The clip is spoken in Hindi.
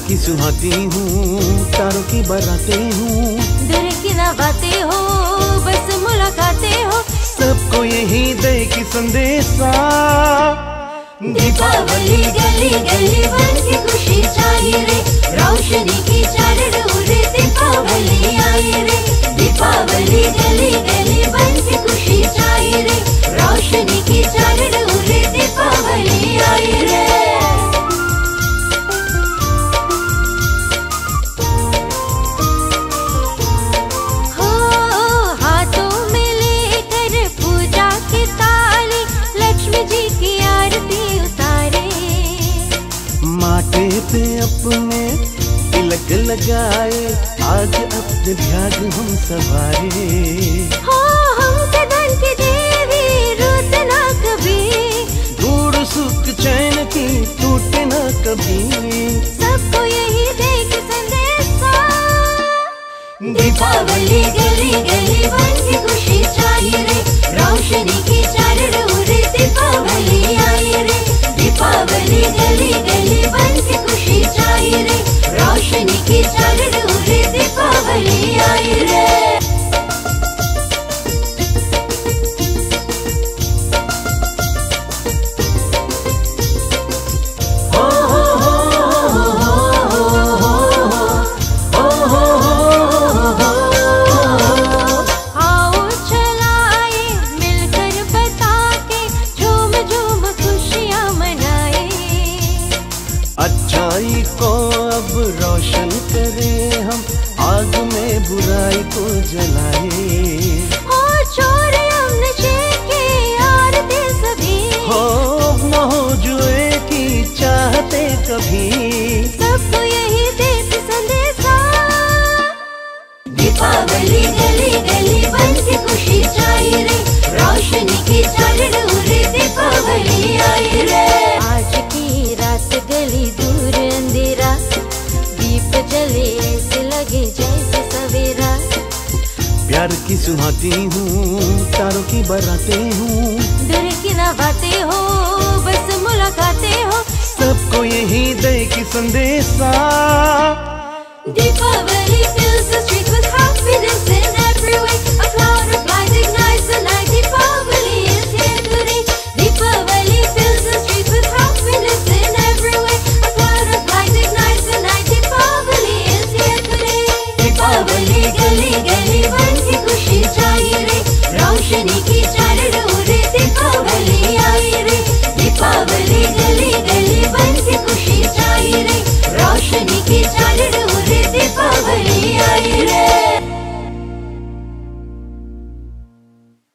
की सुहाती हूँ, तारों की बरातें हूँ, दिल की ना बातें हो, बस मुलाकातें हो, सबको यही दे की संदेशा। दीपावली गली गली बन के खुशी चाहिए रे, रोशनी की चादर उड़े दीपावली आई रे। दीपावली गली गली बन के खुशी चाहिए रे, रोशनी की चादर उड़े दीपावली आई रे। माथे पे अपने तिलक लगाए, आज अपने भाग हम सवारे। हो हमसे धन की देवी रूठ ना कभी, दूर सुख चैन की टूटे ना कभी, सबको यही दे के संदेशा। दीपावली गली गली बन के खुशी चाहिए रे, रोशनी की चादर उड़े दीपावली आई रे। दीपावली गली गली बन के खुशी चाहिए रे, रोशनी की चादर उड़े दीपावली आई रे। अच्छाई को अब रोशन करें हम, आग में बुराई को जलाए। हो चोर नशे के आरते सभी, हो न हो जुए की चाहते कभी, सबको यही देते संदेशा। दीपावली गली गली बन के खुशी चाहिए रे, रोशनी की चादर उड़े दीपावली आई रे। आज की रात गली दूर अंधेरा, दीप जले ऐसे लगे जैसे सवेरा। प्यार की सुहाती हूँ, तारों की बरातें हूँ, दिल की ना बातें हो, बस मुलाकातें हो, सबको यही दे की संदेशा। Deepavali fills the streets with happiness in every way. A cloud of light ignites the night. Deepavali is here today. Deepavali fills the streets with happiness in every way. A cloud of light ignites the night. Deepavali is here today. Deepavali gali gali